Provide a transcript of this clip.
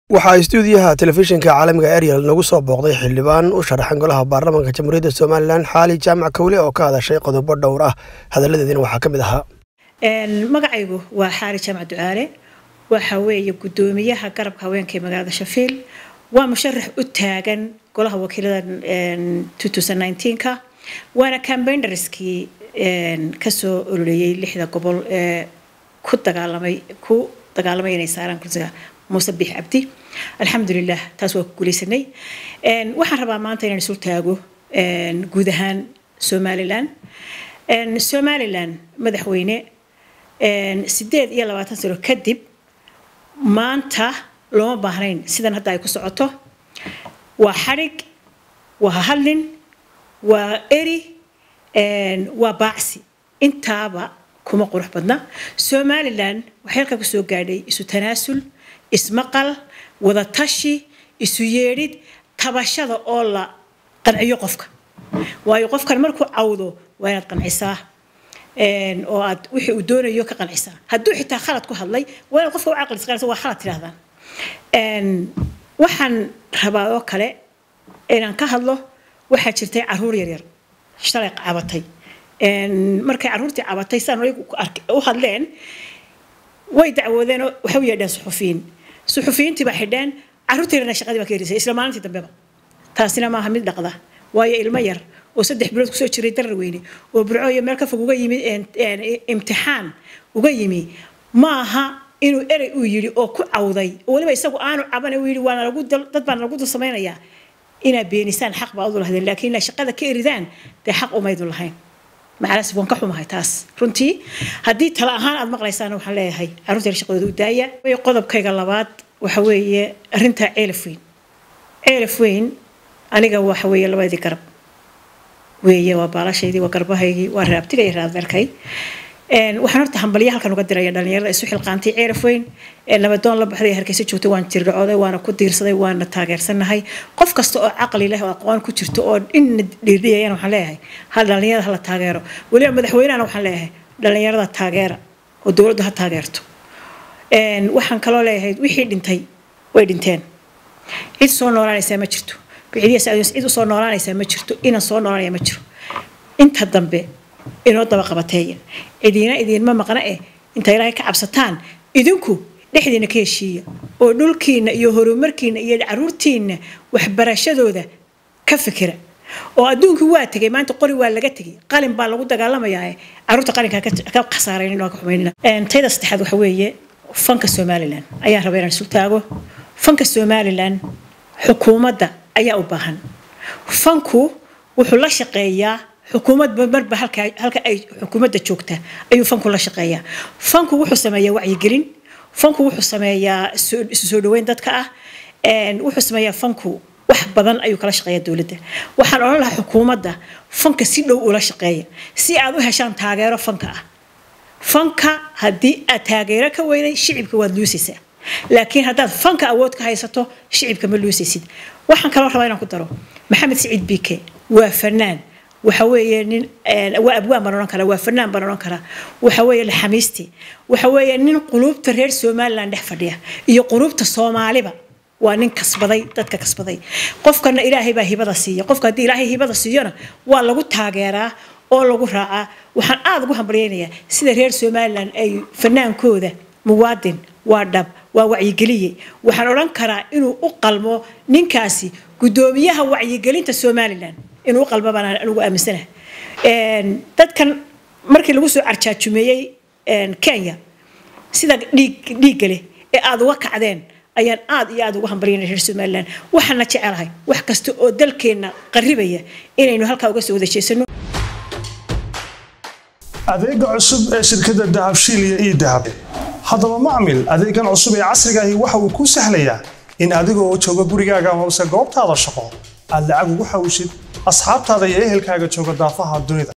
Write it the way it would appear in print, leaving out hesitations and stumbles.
waxaa istuudiyaha telefishinka caalamiga Ariel nagu soo booqday xildhibaan u sharaxan golaha baarlamaanka Jamhuuriyadda Soomaaliland Xaali Jaamac Kawle oo ka hadashay qodobo dhowr ah hadaladeedina waxaa kamid ahaa magacaygu waa Xaali Jaamac Ducaale waxa weeye gudoomiyaha garabka haweenka ee magaalada Shafiil waa musharax u taagan golaha wakiilada 2019ka waana campaignerskii ka soo ururiyay 6 gobol ee ku dagaalamay inay saaraan kursiga موسى بيح عبدي الحمد لله تاسو كوليسني waxaan rabaa maanta inaan isu taago gudahaan Somaliland madaxweyne 28 sano kadib maanta loo baahnayn sidan hadda ay ku socoto waa xarig waa hadlin waa eri waa baacsi intaaba kuma qurux badna Somaliland waxay halka ku soo gaadhay isu tanaasul ismaqal wada tashi isu yeedhid tabashada oo la qanciyo qofka waayo qofkan markuu cawdo waa inaad qancisaa oo aad wixii uu doonayo ka qancisaa hadduu xitaa khalad ku hadlay waa inaad qofka u caqli isqaanayso waa khalad tirahdaan waxaan rabaa oo kale inaan ka hadlo waxaa jirtay caruur yar shalay cabatay markay caruurtii cabatay saan u hadleen way dacwoodeen waxa weeyaan suxufiyiintii baa xidheen caruurteena shaqadii baa ka yerisay isla maalintii dambe taasina ma aha mid dhaqda waayo ilmo yar oo 3 bilood ku soo jiray darar weyne oo burco iyo meel ka fog uga yimid imtixaan uga yimi ma aha inuu eray u yiri oo ku cawday waliba isagu aanu caban u yiri waana lagu dad baan lagu sameeynaya ina beenisaan xaq baa u lahayn laakiin la shaqada ka eridaan de xaq uma idin lahayn معلش بون كحوم هاي تاس رنتي هدي تلا هان أد مقليسان وحلاها هاي عروض الشقة وداية ويقضب كي قلبات وحوية رنتها ألف وين أنا جوا حوية لما ذي كرب ويا وبالا شيء ذي وكربها هي ورابتي لي هذا الكي وحنرت حنبليها كانوا قدر يدلني السوح القانتي ألف وين لما دون لبحري هركيس تشوتوا وان ترجعوا وانا كنت يرصدي وانا تاجر سنة هاي قف كستو عقلي له وأقوان كنت شرتوا إن ديرية أنا وحلاها هذا دلني هذا التاجر وليه مدحوين أنا وحلاها دلني هذا التاجر والدور ده تاجرته وحن كلا له وحيد انتهي ويدنتين إذ صنوران يسمى شرتو بعديه سأجلس إذ صنوران يسمى شرتو إن صنوران يمشرو أنت الضمبة إنه طبقة بتاعي إذين ما مقنعه أنت يراك عبستان إذنكو لحدنا كيشية ودولكين يهرمركين يدعرورتين وحبرشدو ذا كفكرة وأدونك واتك ما أنت قري ولا جتك قالن بالغود قال ما ياي عرورت قالن كخسارين إنه كحمينا تيدا استحد وحوية فنك السوماليلان أيها ربنا السلطاغو فنك السوماليلان حكومة دا أيها أباهن فنكو وحلا شقية حكومة بمربى هلك أي حكومة جوكته أيو فنكو لا شقية فنكو وحو سمايا وعي جرين فنكو وحو سمايا سودوين دادك وحو سمايا فنكو wax badan ayuu kala shaqeeyaa dawladda waxaan oran lahaa xukuumadda fanka si dhow ula shaqeeya si aad u heshaan taageero fanka hadii aad taageero ka weynay shicibka waad luusaysaa laakiin hadaad fanka awood ka haysato shicibka ma luusaysid waxaan kala rabaa inaan ku daro maxamed saciid biike waa fanaan waxa weeye nin waa abwaan baan oran kara waa fanaan baan oran kara waxa weeye la xamiisti waxa weeye nin qulubta reer Soomaaliland dhex fadhiya iyo qulubta Soomaaliba waa nin kasbaday dadka kasbaday qofkana ilaahay baa hibada siiyo qofka hadii ilaahay hibada siiyona waa lagu taageeraa oo lagu raacaa waxaan aad ugu hambalyeynaya sida reer Soomaaliland ay fanaankooda muwaadin waa dhab waa wacyi waxaan oran karaa inuu u qalmo ninkaasi gudoomiyaha wacyi gelinta Soomaaliland inuu qalbo baan anigu aaminsanahay dadkan markii lagu soo arjaajumeeyay Kenya sida dhiig leh ee aad uga kacdeen ayaan aad iyo aad ugu hambalyeynay reer Soomaaliland waxaan jecelahay wax kasta oo dalkeena qaribaya inaynu halka uga soo wada jeesano adeega cusub ee shirkadda Dahabshiil iyo Dahab hadaba macmiil adeegan cusub ee casriga ah waxa uu ku sahlayaa in adigoo jooga gurigaaga ama goobtaada shaqo aad lacag ugu xawshid asxaabtaada iyo ehelkaaga jooga daafaha dunida